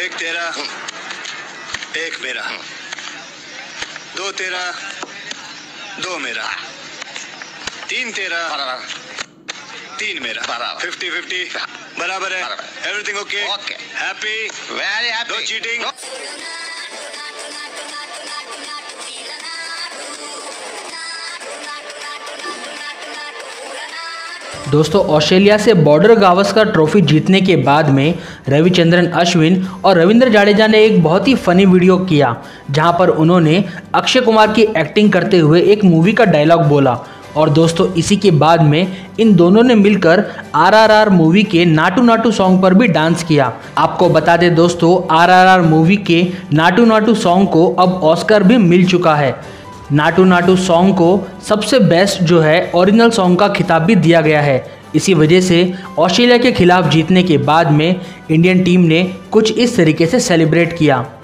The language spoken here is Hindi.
एक तेरा, एक मेरा, दो तेरा, दो मेरा, तीन तेरा, तीन मेरा, 50-50 बराबर है। Everything okay? Happy? Very happy. No cheating? दोस्तों, ऑस्ट्रेलिया से बॉर्डर गावस्कर ट्रॉफी जीतने के बाद में रविचंद्रन अश्विन और रविंद्र जाडेजा ने एक बहुत ही फनी वीडियो किया, जहां पर उन्होंने अक्षय कुमार की एक्टिंग करते हुए एक मूवी का डायलॉग बोला। और दोस्तों, इसी के बाद में इन दोनों ने मिलकर RRR मूवी के नाटू नाटू सॉन्ग पर भी डांस किया। आपको बता दें दोस्तों, RRR मूवी के नाटू नाटू सॉन्ग को अब ऑस्कर भी मिल चुका है। नाटू नाटू सॉन्ग को सबसे बेस्ट जो है ओरिजिनल सॉन्ग का खिताब भी दिया गया है। इसी वजह से ऑस्ट्रेलिया के खिलाफ जीतने के बाद में इंडियन टीम ने कुछ इस तरीके से सेलिब्रेट किया।